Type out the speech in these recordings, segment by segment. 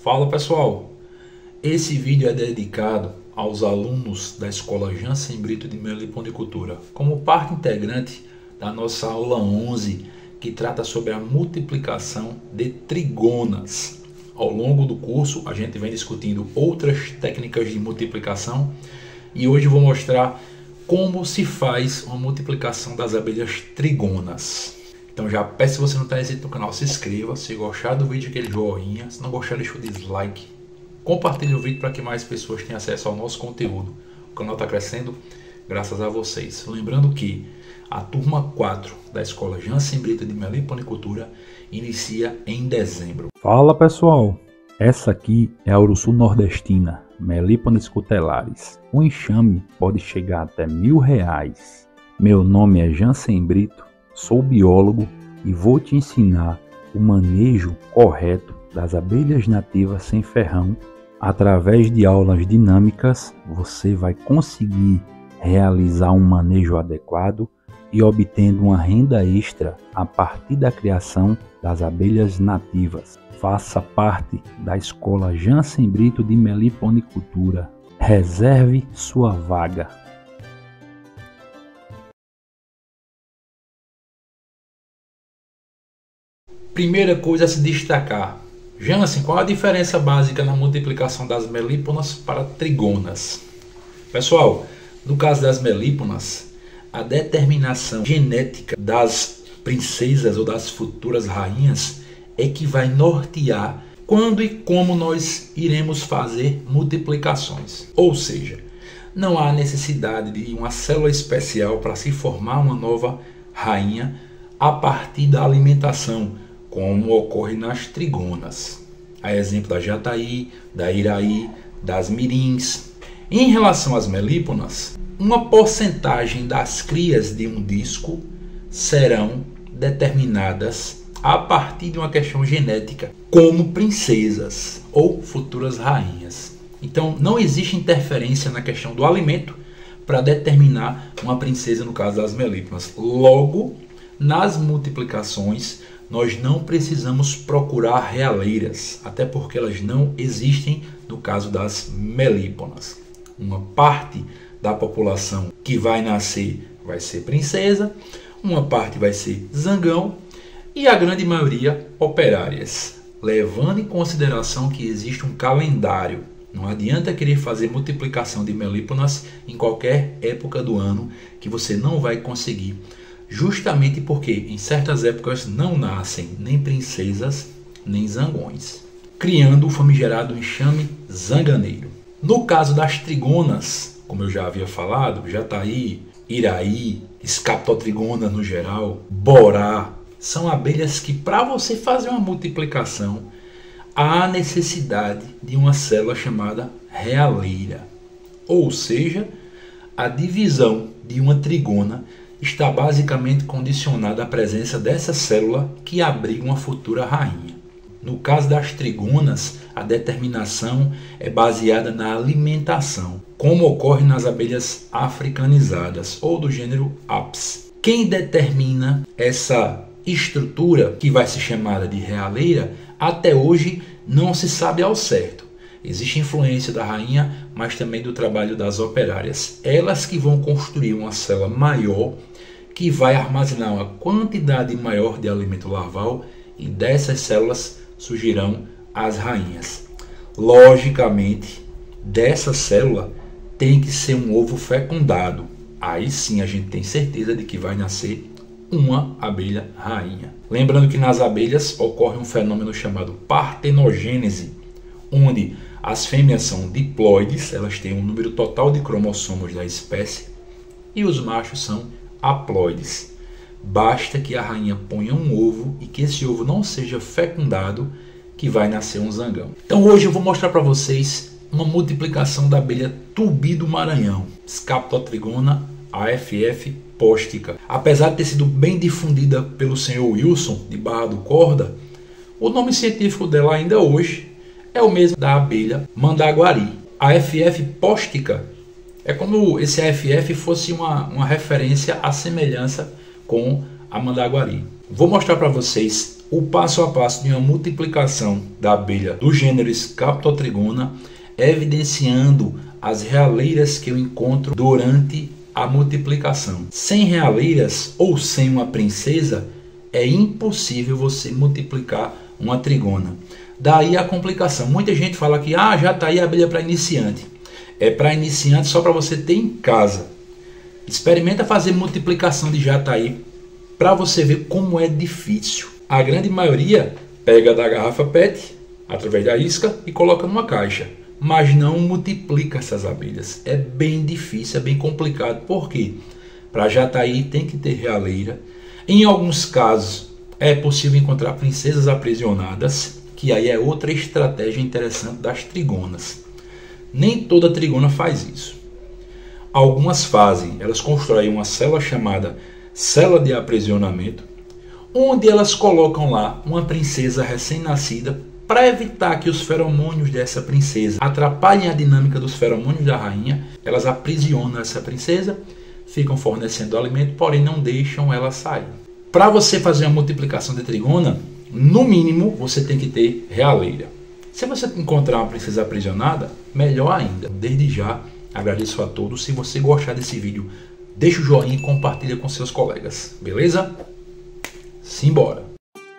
Fala pessoal, esse vídeo é dedicado aos alunos da Escola Jansen Brito de Meliponicultura, como parte integrante da nossa aula 11, que trata sobre a multiplicação de trigonas. Ao longo do curso a gente vem discutindo outras técnicas de multiplicação e hoje eu vou mostrar como se faz uma multiplicação das abelhas trigonas. Então já peço, se você não está inscrito no canal, se inscreva. Se gostar do vídeo, aquele joinha. Se não gostar, deixa o dislike. Compartilhe o vídeo para que mais pessoas tenham acesso ao nosso conteúdo. O canal está crescendo graças a vocês. Lembrando que a turma 4 da Escola Jansen Brito de Meliponicultura inicia em dezembro. Fala pessoal, essa aqui é a Urussu nordestina, Melipones cutelaris. O enxame pode chegar até R$1.000. Meu nome é Jansen Brito. Sou biólogo e vou te ensinar o manejo correto das abelhas nativas sem ferrão. Através de aulas dinâmicas, você vai conseguir realizar um manejo adequado e obtendo uma renda extra a partir da criação das abelhas nativas. Faça parte da Escola Jansen Brito de Meliponicultura. Reserve sua vaga. Primeira coisa a se destacar. Jansen, qual a diferença básica na multiplicação das melíponas para trigonas? Pessoal, no caso das melíponas, a determinação genética das princesas ou das futuras rainhas é que vai nortear quando e como nós iremos fazer multiplicações. Ou seja, não há necessidade de uma célula especial para se formar uma nova rainha a partir da alimentação, como ocorre nas trigonas, a exemplo da jataí, da iraí, das mirins. Em relação às melíponas, uma porcentagem das crias de um disco serão determinadas a partir de uma questão genética, como princesas ou futuras rainhas. Então não existe interferência na questão do alimento para determinar uma princesa no caso das melíponas. Logo, nas multiplicações, nós não precisamos procurar realeiras, até porque elas não existem no caso das melíponas. Uma parte da população que vai nascer vai ser princesa, uma parte vai ser zangão e a grande maioria operárias, levando em consideração que existe um calendário. Não adianta querer fazer multiplicação de melíponas em qualquer época do ano que você não vai conseguir. Justamente porque em certas épocas não nascem nem princesas nem zangões, criando o famigerado enxame zanganeiro. No caso das trigonas, como eu já havia falado, jataí, iraí, escaptotrigona no geral, borá, são abelhas que para você fazer uma multiplicação há necessidade de uma célula chamada realeira. Ou seja, a divisão de uma trigona está basicamente condicionada à presença dessa célula que abriga uma futura rainha. No caso das trigonas, a determinação é baseada na alimentação, como ocorre nas abelhas africanizadas ou do gênero Apis. Quem determina essa estrutura, que vai ser chamada de realeira, até hoje não se sabe ao certo. Existe influência da rainha, mas também do trabalho das operárias. Elas que vão construir uma célula maior, que vai armazenar uma quantidade maior de alimento larval, e dessas células surgirão as rainhas. Logicamente, dessa célula tem que ser um ovo fecundado. Aí sim a gente tem certeza de que vai nascer uma abelha rainha. Lembrando que nas abelhas ocorre um fenômeno chamado partenogênese, onde as fêmeas são diploides, elas têm um número total de cromossomos da espécie, e os machos são haploides. Basta que a rainha ponha um ovo e que esse ovo não seja fecundado, que vai nascer um zangão. Então hoje eu vou mostrar para vocês uma multiplicação da abelha tubi do Maranhão, Scaptotrigona AFF postica. Apesar de ter sido bem difundida pelo senhor Wilson de Barra do Corda, o nome científico dela ainda hoje é o mesmo da abelha mandaguari. A AFF postica é como esse AFF fosse uma referência à semelhança com a mandaguari. Vou mostrar para vocês o passo a passo de uma multiplicação da abelha do gênero Scaptotrigona, evidenciando as realeiras que eu encontro durante a multiplicação. Sem realeiras ou sem uma princesa, é impossível você multiplicar uma trigona. Daí a complicação. Muita gente fala que já está aí a abelha para iniciante. É para iniciante só para você ter em casa. Experimenta fazer multiplicação de jataí para você ver como é difícil. A grande maioria pega da garrafa PET, através da isca, e coloca numa caixa. Mas não multiplica essas abelhas. É bem difícil, é bem complicado. Por quê? Para jataí tem que ter realeira. Em alguns casos é possível encontrar princesas aprisionadas, que aí é outra estratégia interessante das trigonas. Nem toda trigona faz isso. Algumas fazem, elas constroem uma cela chamada cela de aprisionamento, onde elas colocam lá uma princesa recém-nascida para evitar que os feromônios dessa princesa atrapalhem a dinâmica dos feromônios da rainha. Elas aprisionam essa princesa, ficam fornecendo alimento, porém não deixam ela sair. Para você fazer uma multiplicação de trigona, no mínimo você tem que ter realeira. Se você encontrar uma princesa aprisionada, melhor ainda. Desde já, agradeço a todos. Se você gostar desse vídeo, deixa o joinha e compartilha com seus colegas. Beleza? Simbora!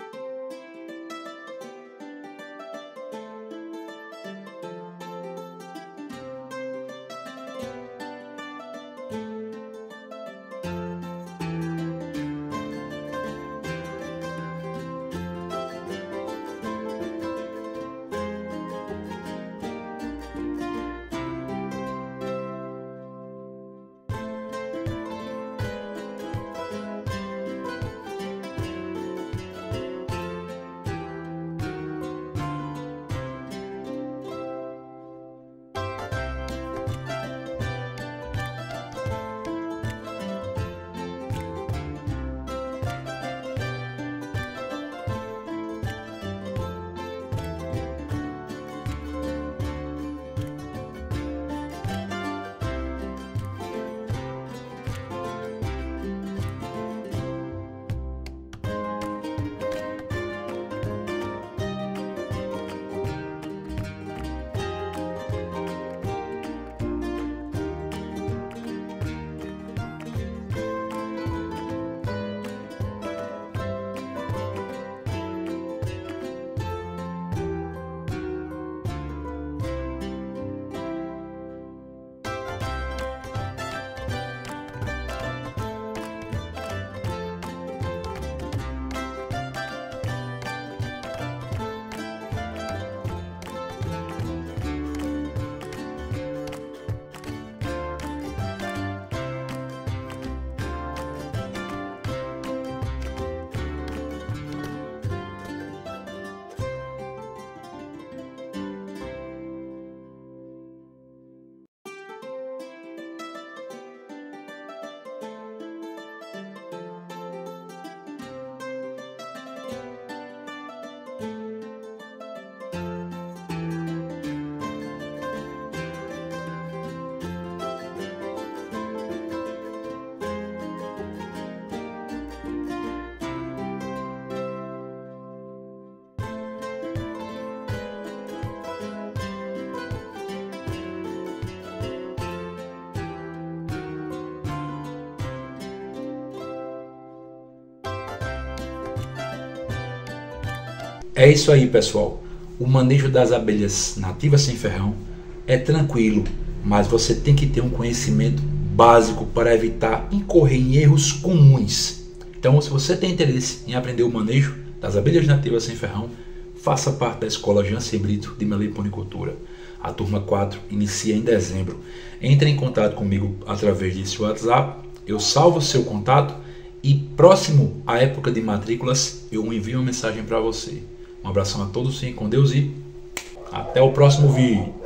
É isso aí, pessoal. O manejo das abelhas nativas sem ferrão é tranquilo, mas você tem que ter um conhecimento básico para evitar incorrer em erros comuns. Então, se você tem interesse em aprender o manejo das abelhas nativas sem ferrão, faça parte da Escola Jansen Brito de Meliponicultura. A turma 4 inicia em dezembro. Entre em contato comigo através desse WhatsApp, eu salvo o seu contato e próximo à época de matrículas eu envio uma mensagem para você. Um abração a todos, fiquem com Deus e até o próximo vídeo.